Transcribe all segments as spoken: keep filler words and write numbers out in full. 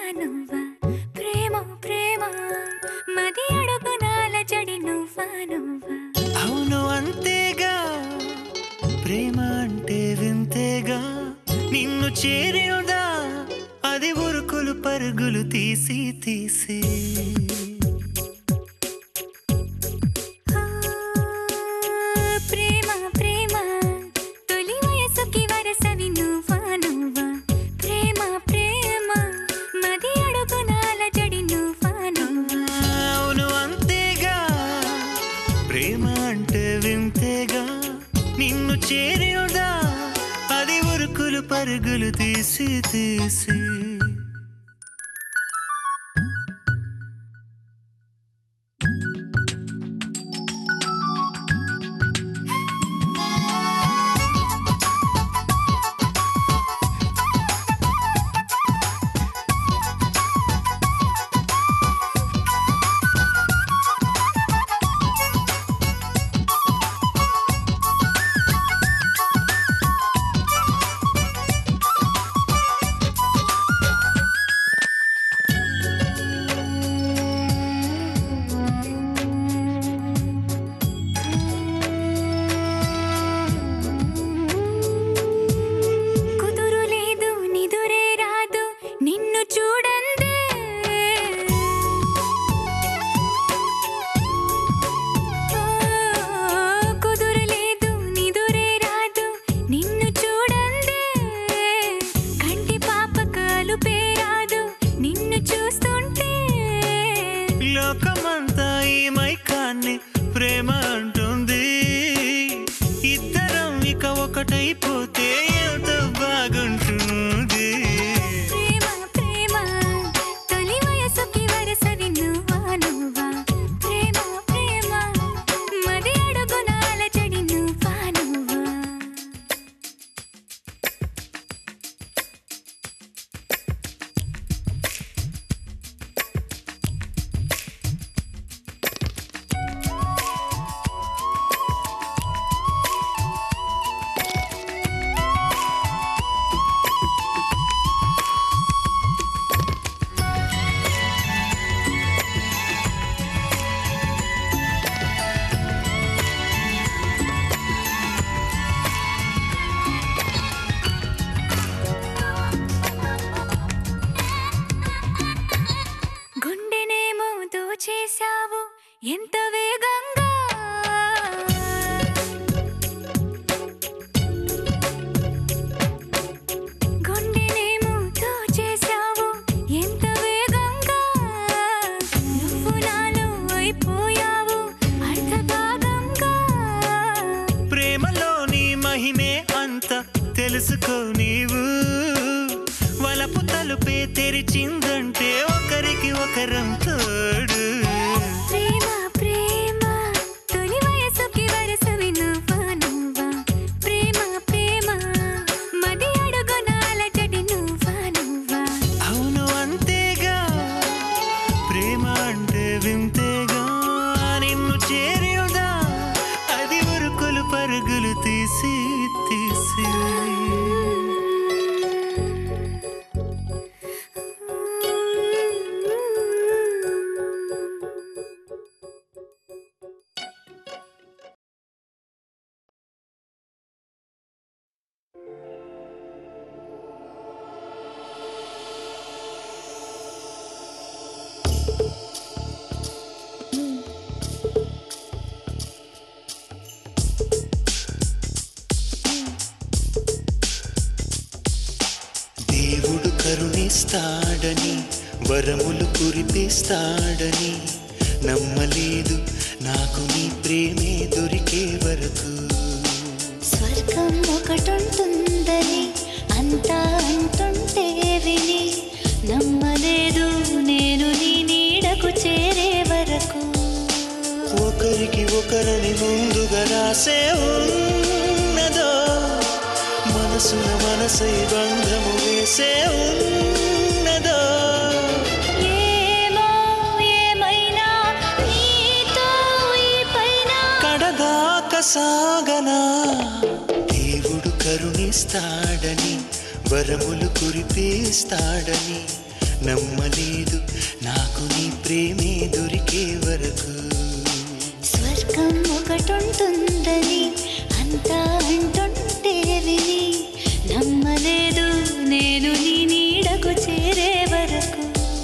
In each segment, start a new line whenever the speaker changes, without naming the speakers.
నువ్వా ప్రేమ ప్రేమ మది అడుగునాల జడి నువ్వా నువ్వా
అవును అంతేగా ప్రేమ అంటే వింతేగా నిన్ను చేరినదా అది ఉరుకులు పరుగులు తీసి తీసి చేరినదా అది ఉరుకులు పరుగులు తీసి తీసి లోకమంతా ఈ మైకాన్ని ప్రేమ అంటుంది ఇద్దరం ఇక ఒకటైపోతే ఎంత బాగుంటుంది
ప్రేమ ప్రేమ తొలి వయసుకి వరసవి నువ్వా నువ్వా ప్రేమ ప్రేమ మది అడుగునాల జడి నువ్వా నువ్వా చేసావు ఎంత వేగంగా గుండెనేమో దోచేసావు ఎంత వేగంగా నువ్వు నాలో అయిపోయావు అర్థభాగంగా
ప్రేమలోని మహిమే అంత తెలుసుకో నీవు వలపు తలుపే తెరిచిందంటే ఒకరికి ఒకరం తోడు
ప్రేమ ప్రేమ తొలి వయసుకి వరసవి నువ్వా నువ్వా ప్రేమ ప్రేమ మది అడుగునాల జడి నువ్వా నువ్వా
అవును అంతేగా ప్రేమ అంటే వింతేగా నిన్ను చేరినదా అది ఉరుకులు పరుగులు తీసి తీసి దేవుడు కరుణిస్తాడని వరములు కురిపిస్తాడని నమ్మలేదు నాకు నీ ప్రేమే దొరికే వరకు
స్వర్గం ఒకటుంటుందని అంతా అంటుంటే విని నమ్మలేదు నేను నీ నీడకు చేరే వరకు
ఒకరికి ఒకరని ముందుగా రాసే ఉన్నదో మనసున మనసై బంధము వేసే ఉన్నదో
ఏమో ఏమైనా నీతో ఈ పైన
కడదాక సాగనా దేవుడు కరుణిస్తాడని వరములు కురిపిస్తాడని నమ్మలేదు నాకు నీ ప్రేమే దొరికే వరకు.
స్వర్గం ఒకటుంటుందని అంతా అంటుంటే విని నమ్మలేదు నేను నీ నీడకు చేరే వరకు.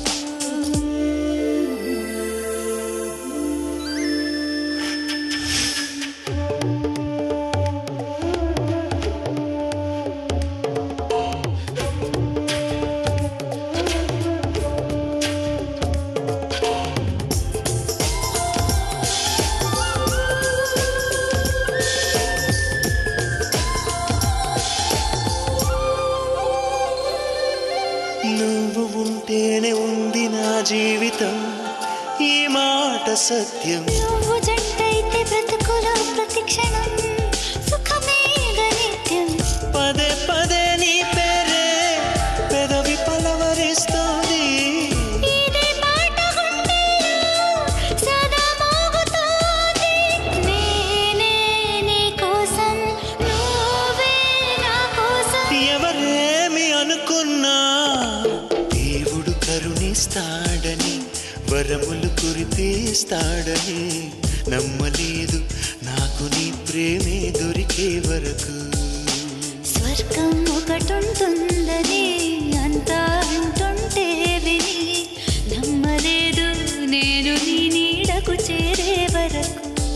నువ్వు ఉంటేనే ఉంది నా జీవితం, ఈ మాట సత్యం.
నువ్వు జంటైతే బ్రతుకులో ప్రతి క్షణం సుఖమేగ నిత్యం.
పదే పదే నీ పేరే పెదవి పలవరిస్తోంది.
ఇదే పాట గుండెలో సదా మోగుతోంది. నేనే నీ కోసం, నువ్వే నా కోసం.
ఎవరేమి అనుకున్నా దేవుడు కరుణిస్తాడని, వరములు కురిపిస్తాడని నమ్మలేదు నాకు నీ ప్రేమే దొరికే వరకు.
స్వర్గం ఒకటుంటుందని అంతా అంటుంటే విని నమ్మలేదు నేను నీ నీడకు చేరే వరకు.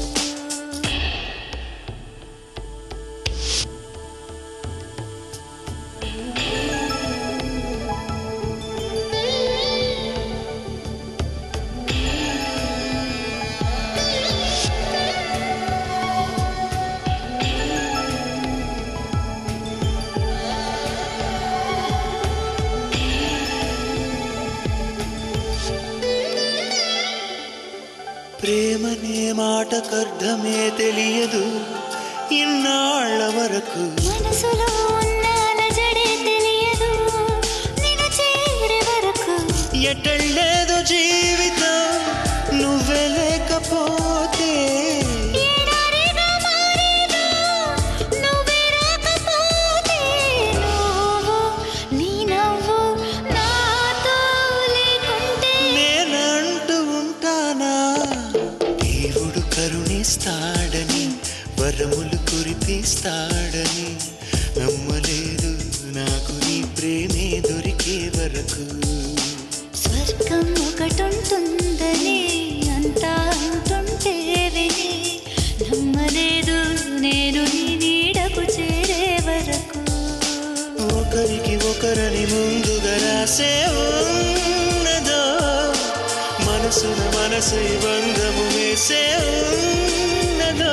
ప్రేమనే మాటకర్థమే తెలియదు ఇన్నాళ్ల వరకు.
మనసులో ఉన్న అలజడే తెలియదు నిన్ను చేరే వరకు.
ఎటళ్ళేదో జీవితం నువ్వే లేకపోతే.
ఎడారిగా మారేదో నువ్వే రాకపోతే. నువ్వు నీ నవ్వు నాతో లేకుంటే
నేనంటూ ఉంటానా దేవుడు కరుణిస్తాడని, వరములు కురిపిస్తాడని నమ్మలేదు నాకు నీ ప్రేమే దొరికే వరకు.
స్వర్గం ఒకటుంటుందని అంతా అంటుంటే విని నమ్మలేదు నేను నీ నీడకు చేరే వరకు.
ఒకరికి ఒకరని ముందుగా రాసే ఉన్నదో, మనసున మనసై బంధము వేసే ఉన్నదో.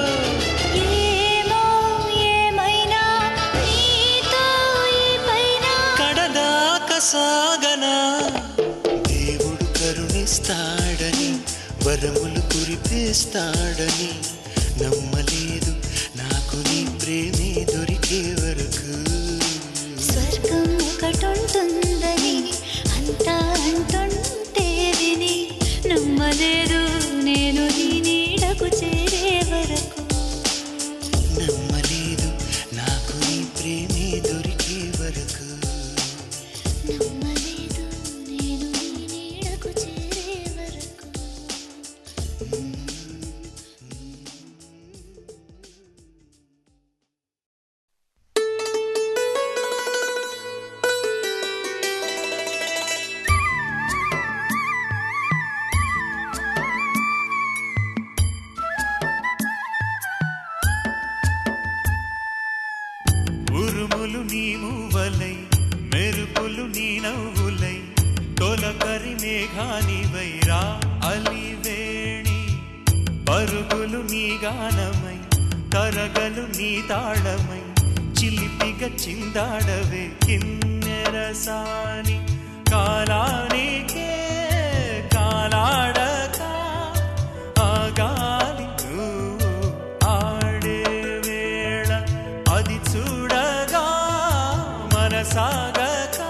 ఏమో ఏమైనా నీతో ఈ పైన
కడదాకా సాగనా దేవుడు కరుణిస్తాడని, వరములు కురిపిస్తాడని నమ్మలేదు నాకు నీ ప్రేమే దొరికే వరకు.
స్వర్గం ఒకటుంటుందని అంతా అంటుంటే విని నమ్మలేదు నేను నీ నీడకు చేరే వరకు.
నమ్మలేదు నాకు నీ ప్రేమే దొరికే వరకు.
నమ్మలేదు నేను నీ నీడకు చేరే వరకు.
ఉరుములు నీ మూవలై, మెరుపులు నీ నవ్వులై, తొలకరి మేఘానివై రా అలివేణి. పరుగులు నీ గానమై, తరగలు నీ తాళమై, చిలిపిగా చిందాడవే కిన్నెరసాని. కాలానికే కాలాడక ఆగాలి నువ్వు ఆడే వేళ, అది చూడగా మనసాగక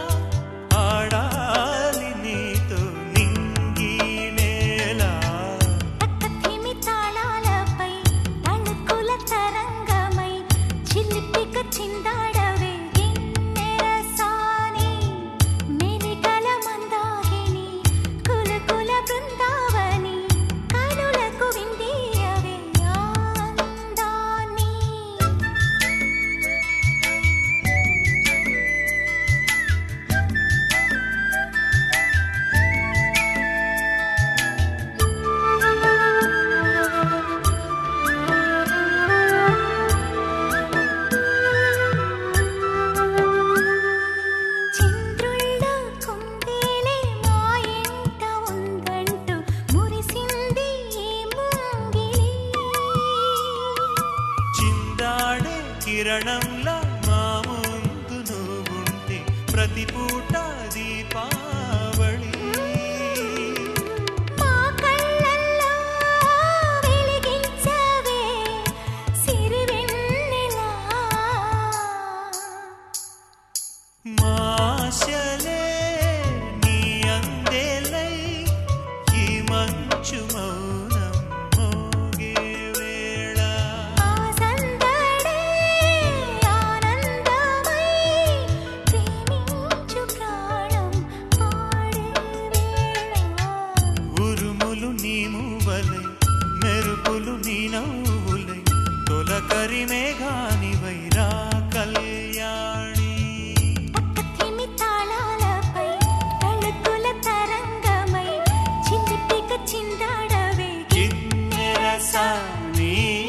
ఆడాలి నీతో నింగి నేల.
పక్కతిమి తాళాలపై తళుకుల తరంగమై చిలిపిక చిందాడవే గిన్నెరసాని. మెలికల
కిరణంలా మా ముందు నువ్వుంటే ప్రతి పూట దీపావళి
మా కళ్ళల్లో వెలిగించవే సిరివెన్నెలా
మా ఆశలే నీ అందేలై ఈ మంచు మౌనం మోగే వేళ
ఆ సందడే ఆనందమై ప్రేమించు ప్రాణం పాడే వేళ
ఉరుములు నీ మూవలై మెరుపులు నీ నవ్వులై తొలకరి మేఘానివై రా కళ్యాణి
పక్కతిమి తాళాలపై తళుకుల తరంగమై చిందిపిక చిందాడవే
కిన్నెరసాని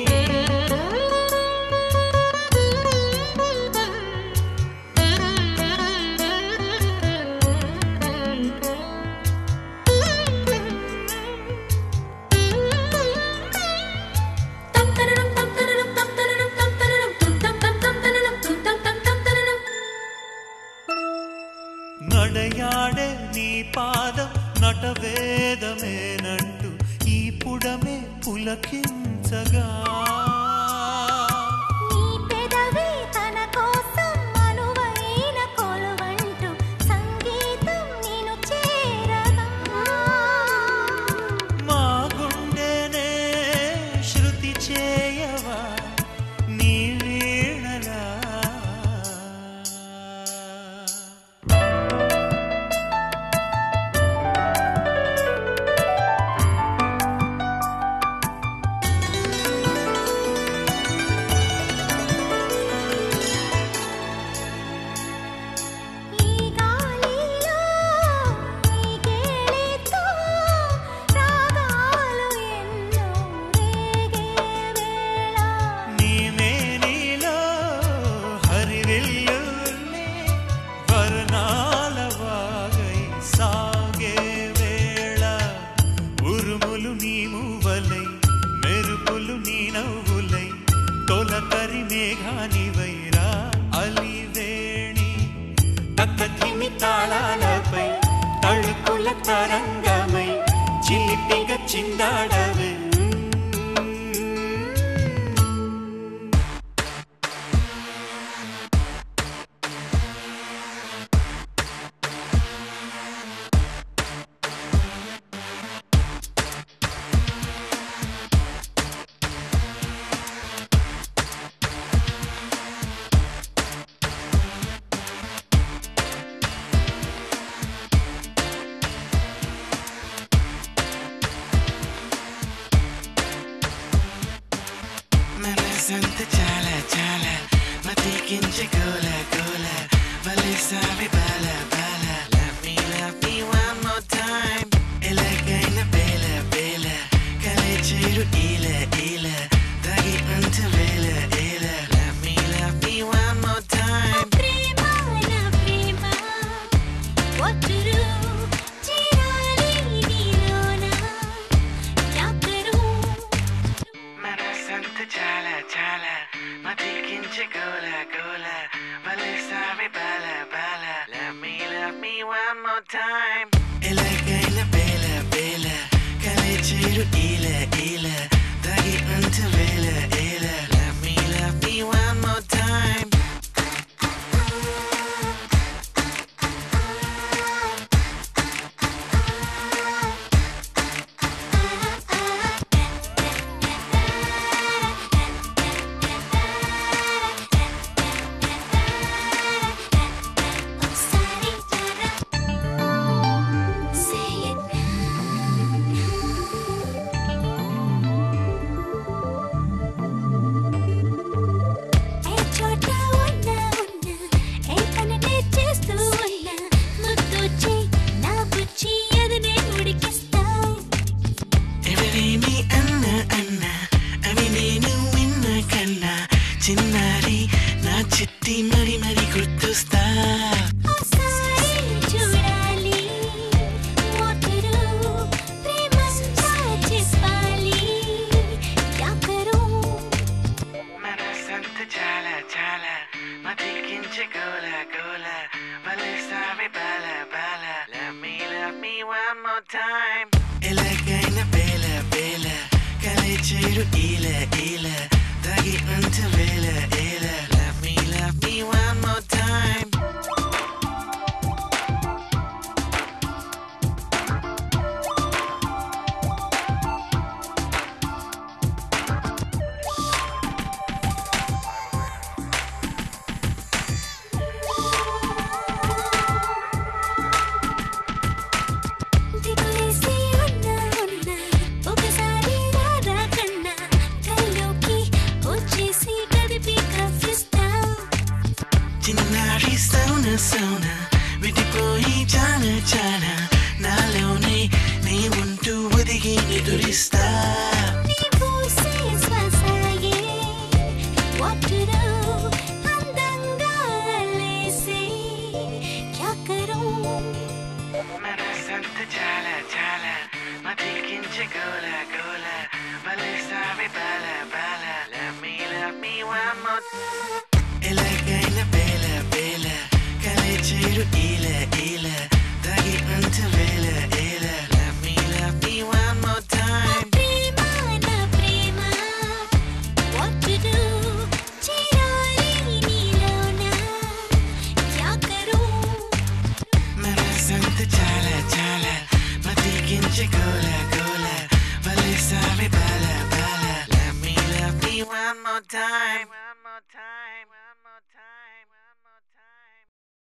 తంతరరం తంతరరం తంతరరం తంతరరం తుంతం తంతం తనరం తుంతం తంతం తనరం
నడయాడే నీ పాదం నటవేదమేనంటూ ఈ పుడమే పులకించగా
నీ పెదవి తన కోసం అనువైన కొలువంటూ సంగీతం నిన్ను చేరగా
మా గుండెనే శృతి చేయవా నీ వీణలా
ఈ గాలిలో ఈ గేలితో రాగాలు ఎన్నో రేగే వేళ
నీ మేనిలో హరివిల్లులే వర్ణాల వాగై సాగే వేళ ఉరుములు నీ మూవలై మెరుపులు నీ నవ్వులై తొలకరి మేఘానివై రా అలివేణి తక్కతిమి తాళాలపై తళుకుల తరంగమై చిలిపిగా చిందాడవే
మనసంతా చాలా చాలా మతికించే గోల గోల భలే సావి బాల బాల love me love me one more time ఎలాగైన బేల బేల కలే చేరు ఈల ఈల దాగి ఉంట వేల ఏల love me love me one more time
ప్రేమ నా ప్రేమ ఒట్టురు చిరాలి నీలోన యాకరు
మనసంతా చాలా చాలా మతికించే గోల గోల భలే సావి బాల బాల love me love me one more time ఎలాగైన బేల బేల కలే చేరు ఈల ఈల దాగి ఉంట వేల ఏల love me love me one more time
ఒకసారి జరా say it ఏ చోట ఉన్నా ఉన్నా ఏ పనినే చేస్తూ ఉన్నా ముద్దొచ్చి నా బుచ్చి అదనే ఉడికిస్తా
ఎవరేమి అన్న అన్న అవి నేను విన్న కన్నా చిన్నారి నా చిట్టి మరి మరి గుర్తొస్తా
ఒకసారి చూడాలి ఒట్టురు ప్రేమ చెప్పాలి యాకరు
మనసంతా చాలా చాలా కించె గోల గోల వలేసావి బాల బాల love me love me one more time ఎలాగైన బేల బేల కలే చేరు ఈల ఈల దాగి ఉంట వేల ఏల love me love me one more time sauna విడిపోయి చానా చానా నాలోనే నీ ఉంటూ ఒదిగి నిదురిస్తా మనసంత చాలా చాలా మతికించే గోల గోల వలేసావి బాల బాల love me love me one more ఎలాగైన బేల బేల కలే చేరు ఈల ఈల దాగి ఉంట వేల ఏల love me love me one more time మనసంత చాలా చాలా మతికించే గోల గోల వలేసావి బాల బాల love me love me one more time one more time one more time one more time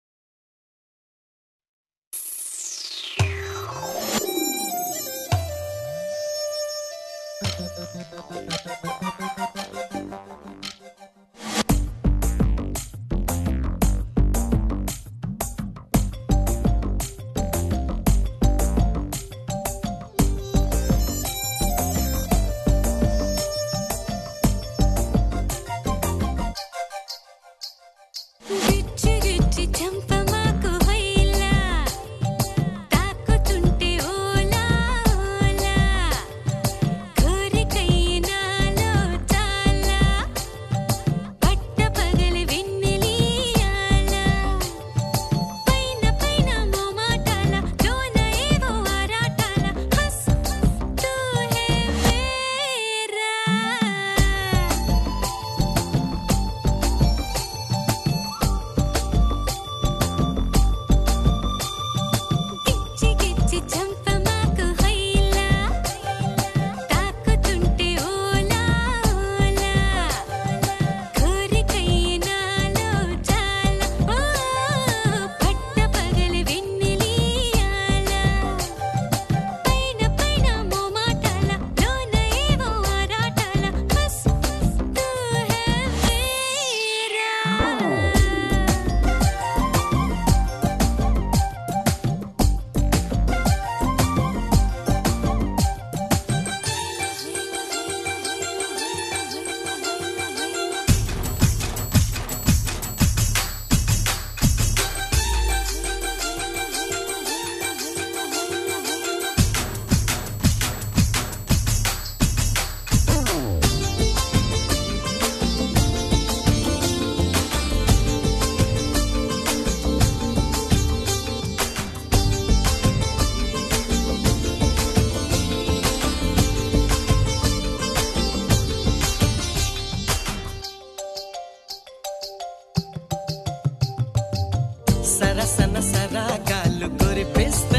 సరసన సరాగాలు కురిపిస్తే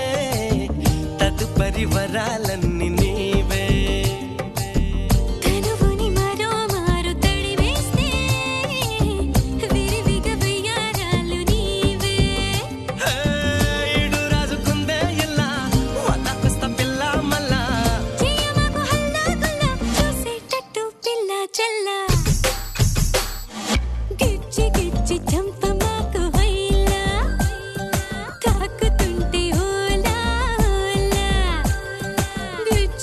తదుపరి వరాలన్నీ నీవే
కనువుని మరో మారు తడివేస్తే విరివిగా వయ్యారాలు నీవే
ఈడు రాజుకుందే ఇలా వదకొస్తా పిల్ల మల్లా
చేయమకు హల్లా గుల్లా చూసేటట్టు పిల్ల చల్ల గిచ్చి గిచ్చి చంపమాకు హైలా తాకుతుంటే ఓలా ఓలా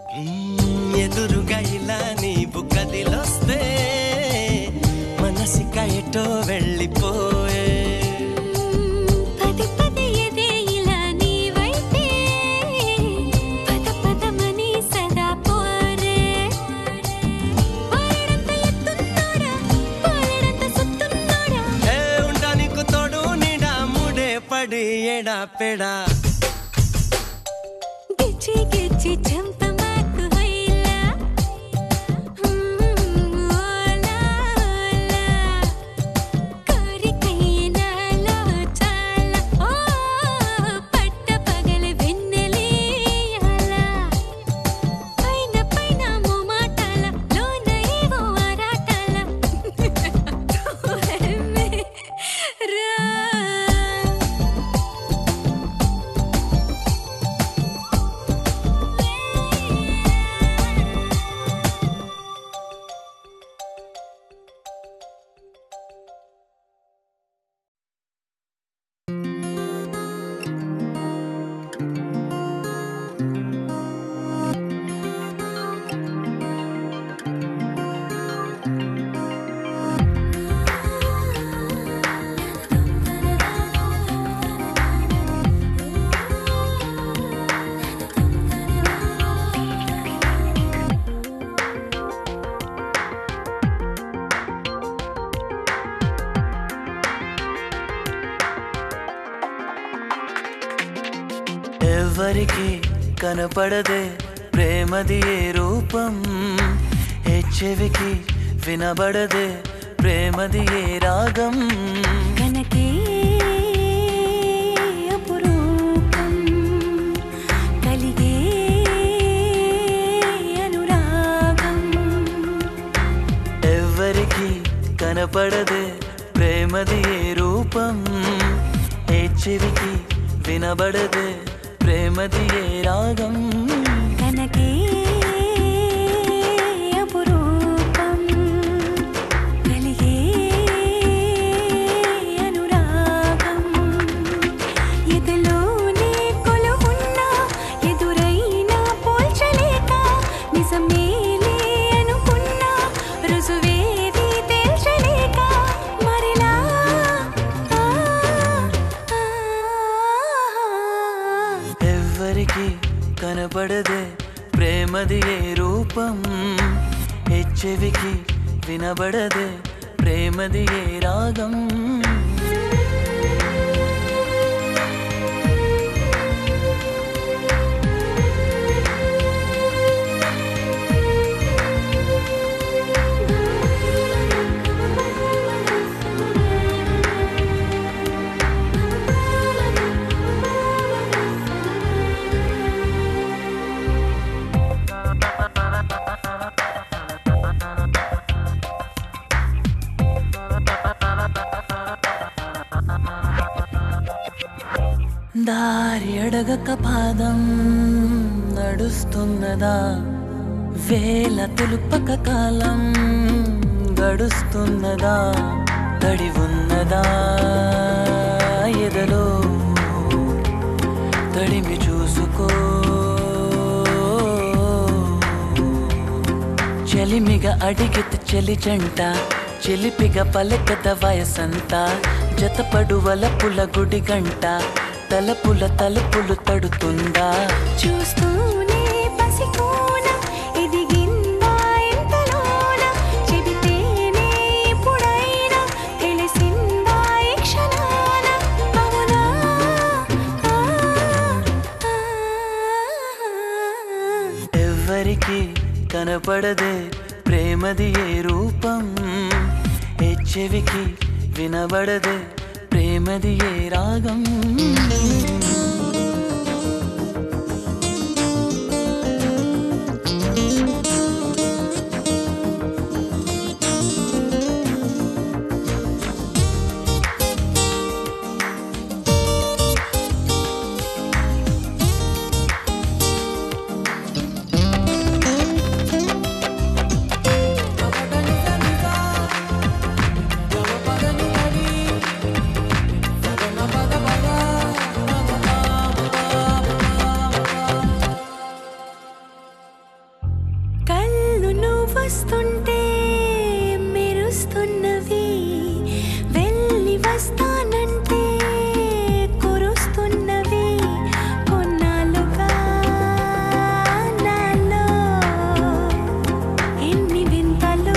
మ్మ్, ఎదురుగా ఇలా నీవు కదిలొస్తే మనసిక ఎటో వెళ్ళిపోయే
పది పది ఎదే ఇలా నీ వైపే పద పదమని సదా పోరే పోరడంత ఎత్తున్నోడా పోరడంత సుత్తున్నోడా
ఏ ఉంటా నీకు తోడు నీడా ముడే పడి ఎడా పెడా
గిచ్చి గిచ్చి చంపమాకు హైలా ఓలా ఓలా కోరికైనాలో చాలా ఓ పట్ట పగల వెన్నెలేయాలా పైన పైన మోమాటాల లోన ఏవో ఆరాటాల రా
ఎవరికి కనపడదే ప్రేమది ఏ రూపం ఏ చెవికి వినబడదే ప్రేమది ఏ రాగం
కనకే అపురూపం కలిగే అనురాగం
ఎవరికి కనపడదే ప్రేమది ఏ రూపం ఏ చెవికి వినబడదే ప్రేమది ఏ రాగం
కనకే అపురూపం కలిగే అనురాగం ఎదలోనే కొలువున్నా ఎదురైనా పోల్చలేక నిజమేలే అనుకున్నా రుజువేది తేల్చలేక మరిలా ఆ, ఆ,
ఎవరికి కనపడదే ప్రేమది ఏ రూపం ఏ చెవికి వినబడదే ప్రేమది ఏ రాగం దారి అడగక పాదం నడుస్తున్నదా వేల తెలుపక కాలం గడుస్తున్నదా తడి ఉన్నదా ఎదలో తడిమి చూసుకో చెలిమిగా అడిగిత చెలి జంట చెలిపిగా పలకద వయసంతా జతపడు వలపుల గుడి గంట తలపుల తలుపులు తడుతుందా
చూస్తూనే పసికోన ఎదిగిందా ఎంతలోన చెబితేనే ఎప్పుడైనా తెలిసిందా ఈ క్షణాన అవునా ఆ, ఆ,
ఎవరికి కనపడదే ప్రేమది ఏ రూపం ఏ చెవికి వినబడదే ప్రేమది ఏ రాగం
Bye.
చూస్తుంటే మెరుస్తున్నవి వెళ్ళి వస్తానంటే కురుస్తున్నవి కొన్నాళ్ళుగా నాలో ఎన్ని వింతలు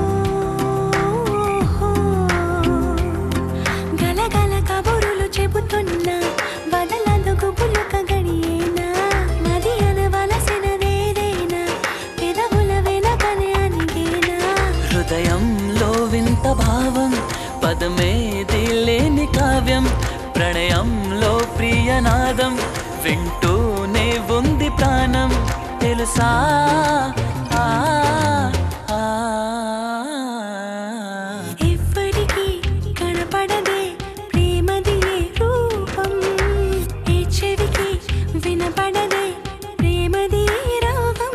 గలగల కబురులు చెబుతున్నా బదలదు గుబులుక గడియేనా మది అనవలసినదేదైనా పెదవుల వెనకనే అనిగేనా
హృదయంలో వింత భావం పదమేది లేని కావ్యం ప్రణయంలో ప్రియనాదం వింటూనే ఉంది ప్రాణం తెలుసా ఆ ఆ
ఎవ్వరికీ కనపడదే ప్రేమది ఏ రూపం ఏ చెవికి వినపడదే ప్రేమది ఏ రాగం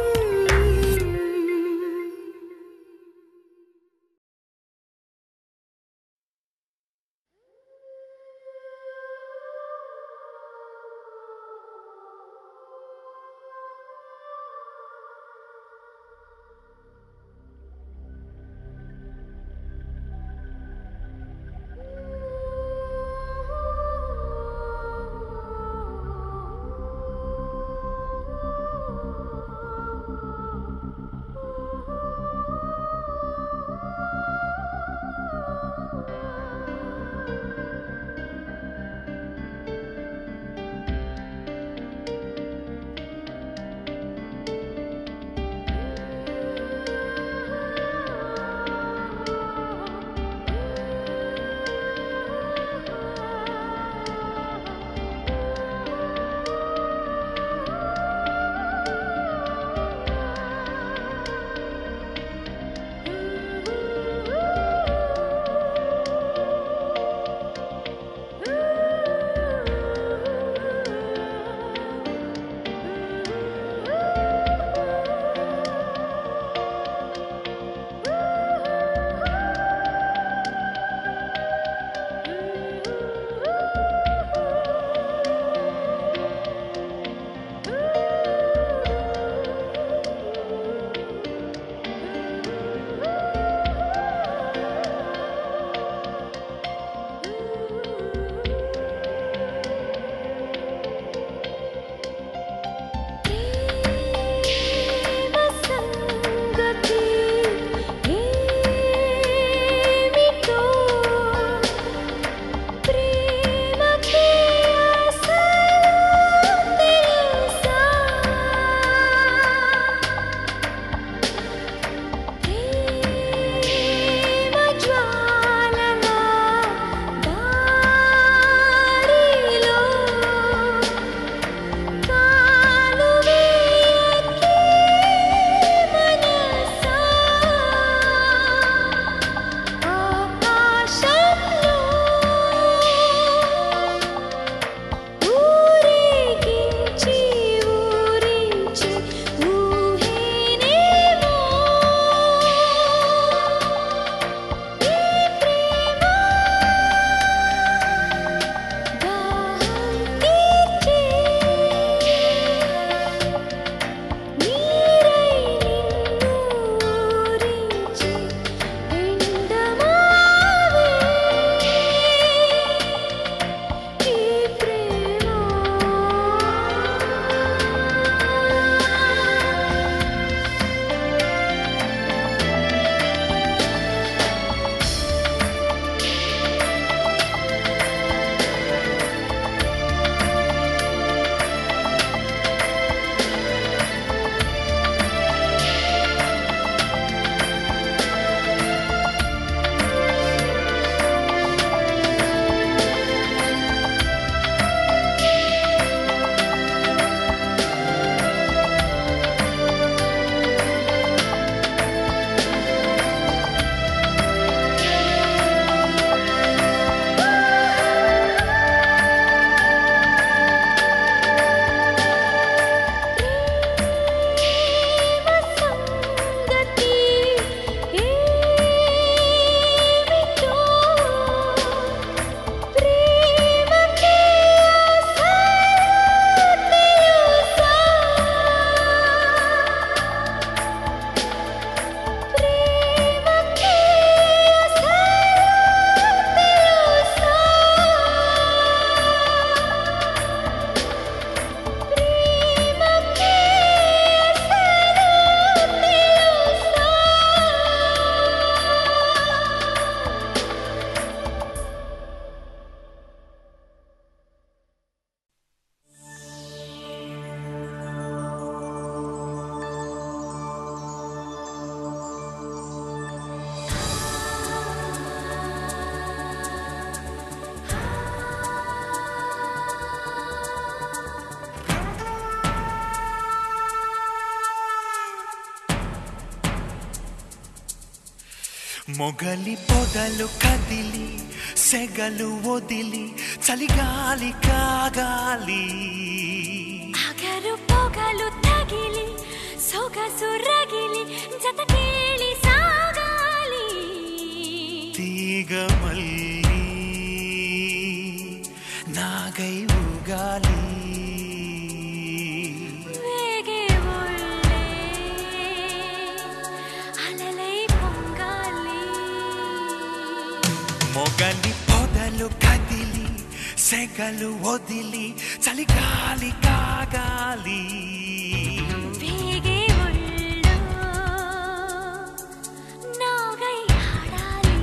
మొగలి పొదలు కదిలి సెగలు వదిలి చలిగాలి కాగాలి
అగరు పొగలు తగిలి సొగసు రగిలి జత కేళి సాగాలి
తీగ మల్లి నాగై ఊగాలి
వేగే ఒళ్ళే అలలై పొంగాలి
మొగలి పొదలు కదిలి సెగలు వదిలి చలిగాలి కాగాలి
వేగే ఒళ్ళో నాగై ఆడాలి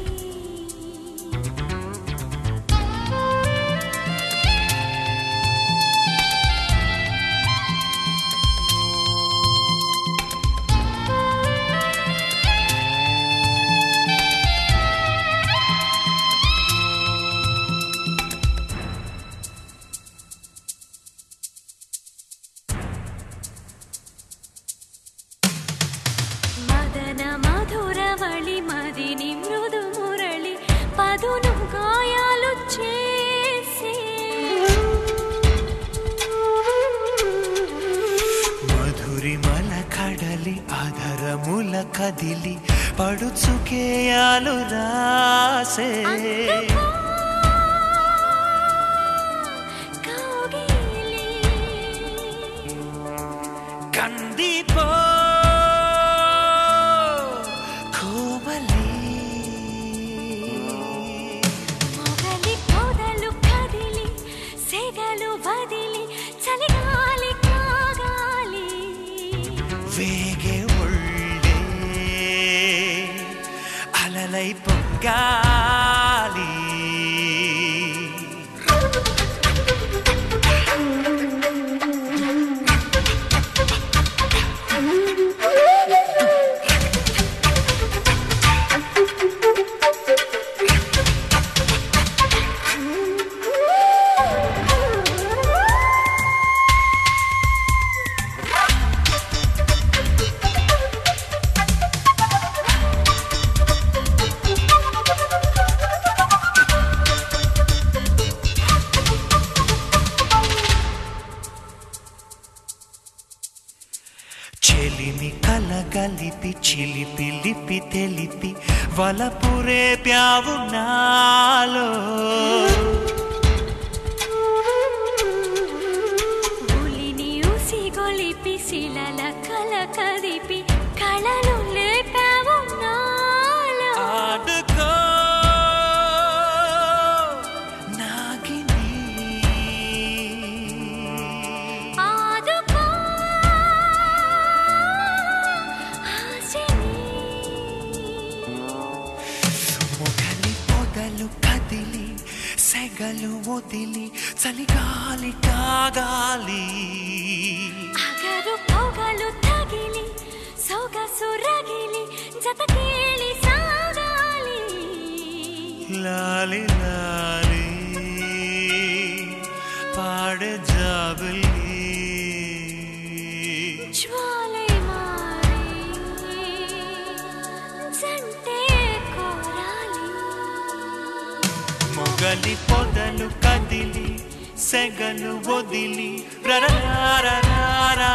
మదన మధురవళి మదిని మృదు మురళి పదును గాయాలు చేసి
మధురిమల కడలి అధరముల కదిలి పడుచుకేయాలు రాసే
కౌగిలి
కందిపో కోమలి
మొగలి పొదలు కదిలి సెగలు వదిలి చలిగాలి కాగాలి
వేగే ఒళ్ళే అలలై పొంగాలి చెలిమి కలగలిపి చిలిపి లిపి తెలిపి వలపురే ప్యావు నాలో
ఉలిని ఉసిగొలిపి శిలల కల కదిపి కళలు లేపావు నాలో
ఆడుకో నాగిని
ఆదుకో ఆశని
మొగలి పొదలు కదిలి సెగలు వదిలి చలిగాలి కాగాలి
అగరు పొగలు తగిలి సొగసు రగిలి జత కేళి సాగాలి
లాలి లాలి పాడ జాబలి
జ్వాలై మారి జంటే కోరాలి
మొగలి పొదలు కదిలి సెగలు వదిలి రరరారరారా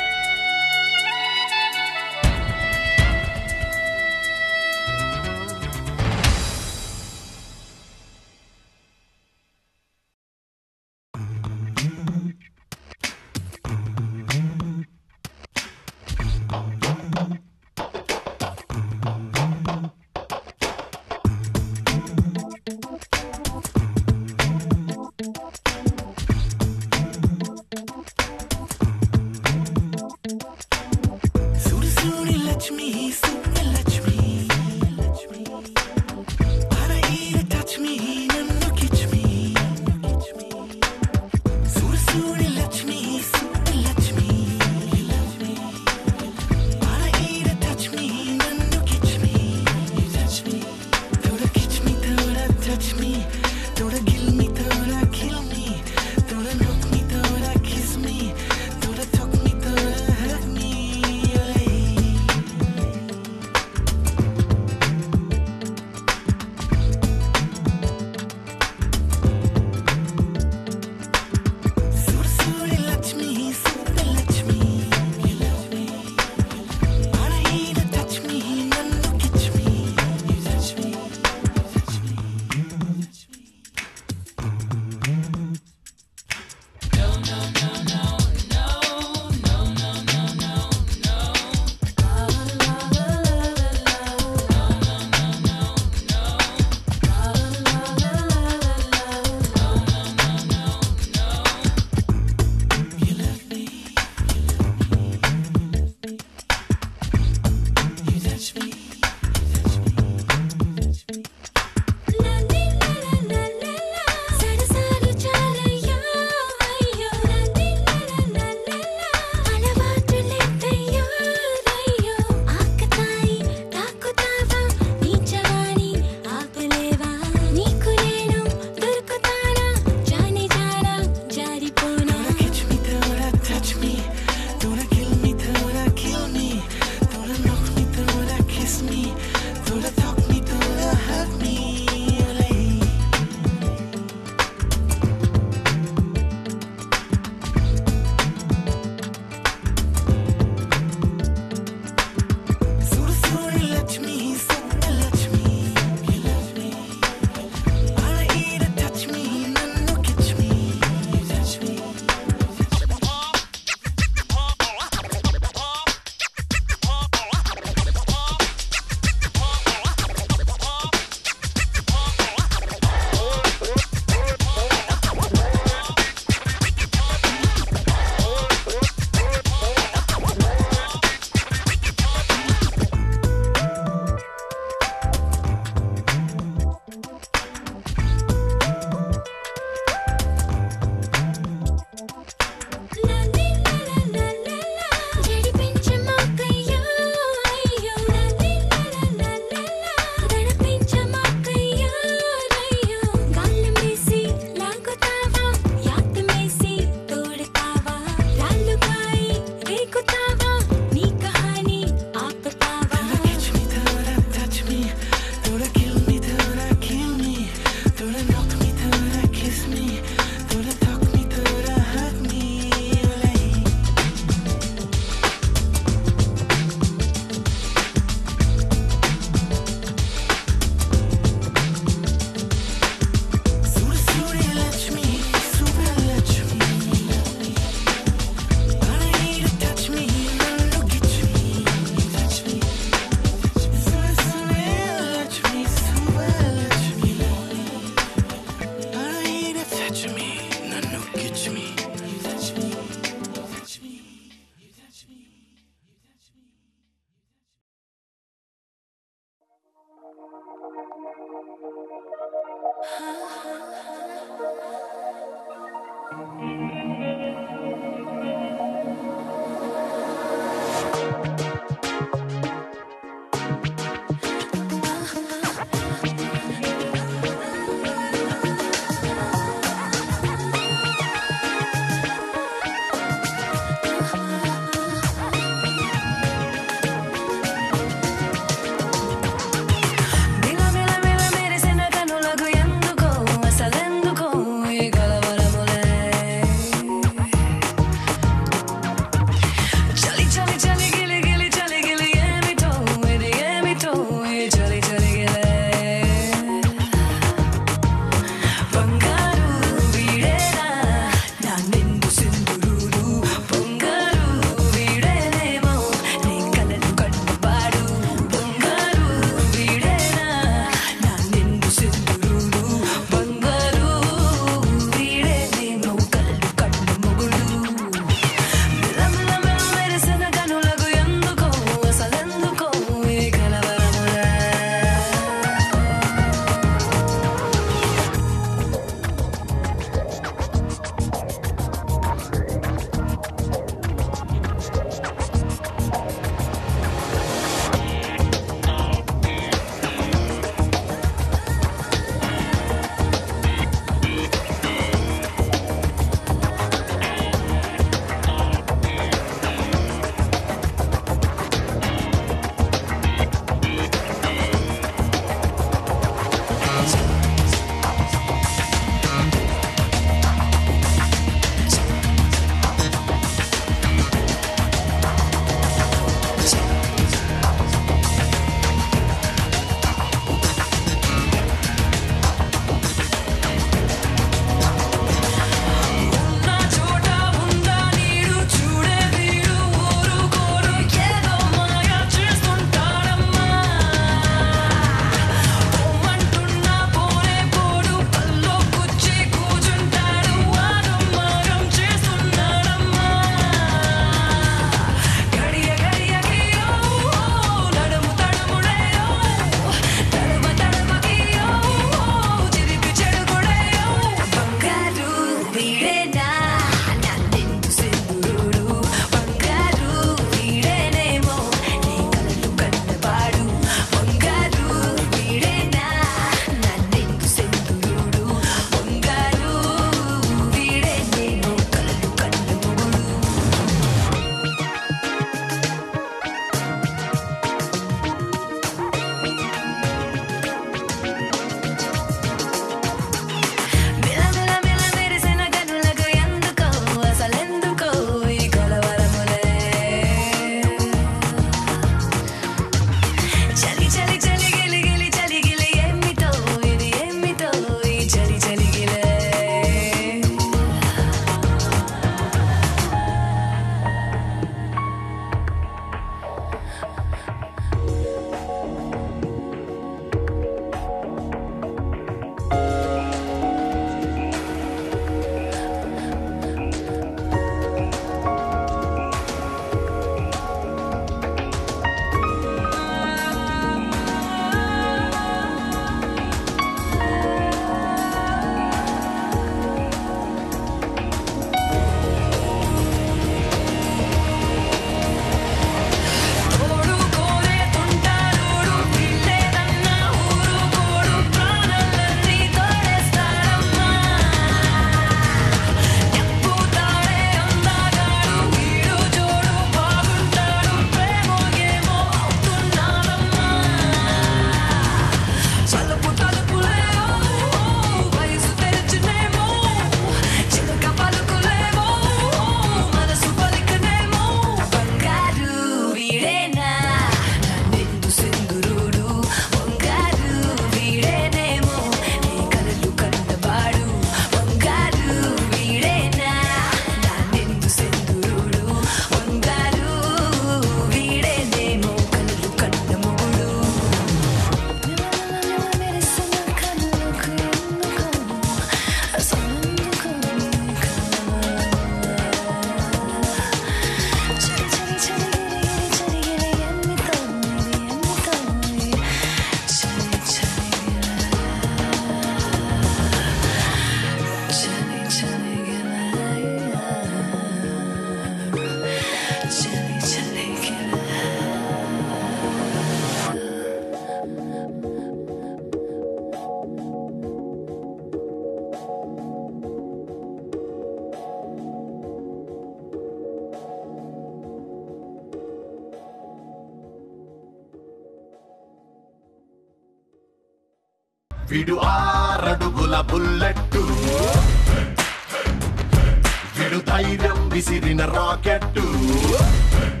విడు ఆరడుగుల బుల్లెట్టు విడు ధైర్యం విసిరిన రాకెట్టు